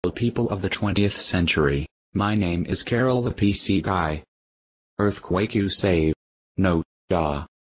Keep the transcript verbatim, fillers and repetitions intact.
People of the twentieth century, my name is Carol the P C Guy. Earthquake you save. Note, Jaw.